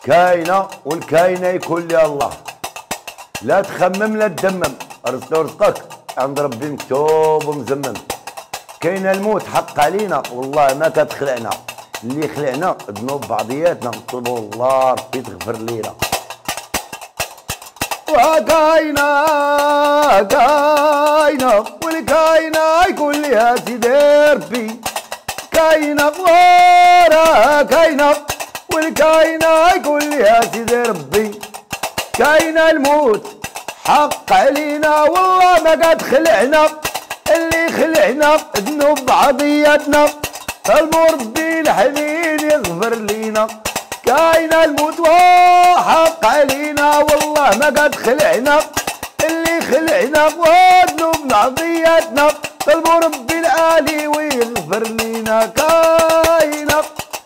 كاينه والكاينه يكون لي الله. لا تخمم لا تدمم، رزقك عند ربي مكتوب ومزمم. كاين الموت حق علينا والله ما كتخلعنا، اللي خلعنا ذنوب بعضياتنا نطلبوا الله ربي تغفر لينا. وكاينه كاينه والكاينه يكون ليها سيدي ربي. كاينه ورا كاينه والكاينه يكون ليها سيدي ربي. كاينه الموت حق علينا والله ما قد خلعنا، اللي خلعنا ذنوب بعضياتنا المربي الحنين يغفر لينا. كاينه الموت وحق علينا والله ما قد خلعنا، اللي خلعنا وذنوب بعضياتنا المربي العالي ويغفر لينا. كاينه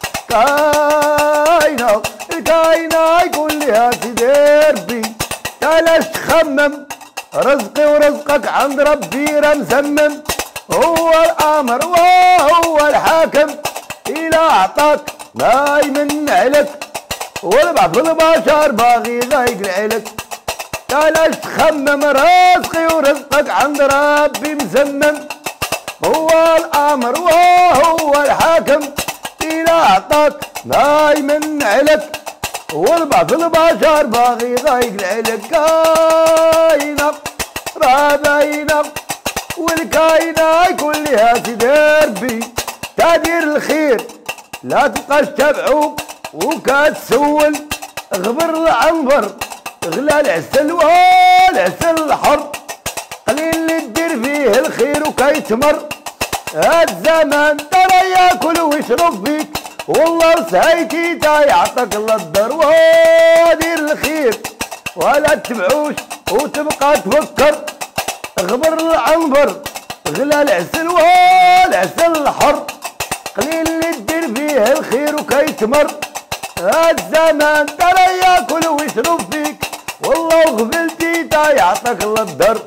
كاينه الكاينه يكون لها سيدي ربي. بلاش تخمم رزقي ورزقك عند ربي راه مسمم، هو الامر وهو الحاكم، الى اعطاك ما يمن عليك والبعض البشر باغي يضايق عليك. بلاش تخمم رزقي ورزقك عند ربي مسمم، هو الامر وهو الحاكم، الى اعطاك ما يمن عليك والبعض البشر باغي يضايق عليك. كاينه راه باينه والكاينه يكون لها سيدي ربي. تدير الخير لا تبقاش تبعو وكتسول، غبر العنبر غلا العسل والعسل الحر، قليل اللي دير فيه الخير وكيتمر. هاد الزمان ترى ياكل ويشرب فيك والله سهيتي تا يعطيك الله الدار. ودير الخير ولا تبعوش وتبقى تفكر، غبر العنبر غلا العسل والعسل الحر، قليل اللي دير فيه الخير وكيتمر. هاد الزمان ترى ياكل ويشرب فيك والله غفلتي تا يعطيك الله الدار.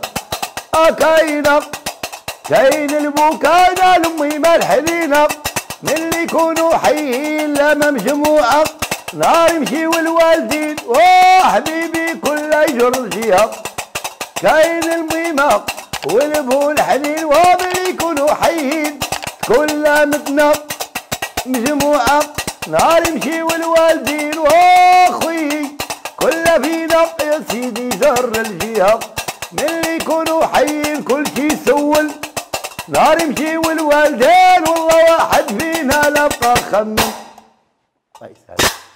كاين البكاينه الاميمه الحنينه، من اللي يكونوا حيين لما مجموعه نهار يمشيو الوالدين وحبيبي كل يجر الجهه. كاين الميمه والبو الحنين ومن يكونوا حيين كل متنا مجموعه نهار يمشيو الوالدين واخوي كل فينا يا سيدي جر الجهه. من اللي يكونوا حيين كل شي يسول نهار يمشيو الوالدين والله واحد فينا لا بقى خمم. الله يسهل.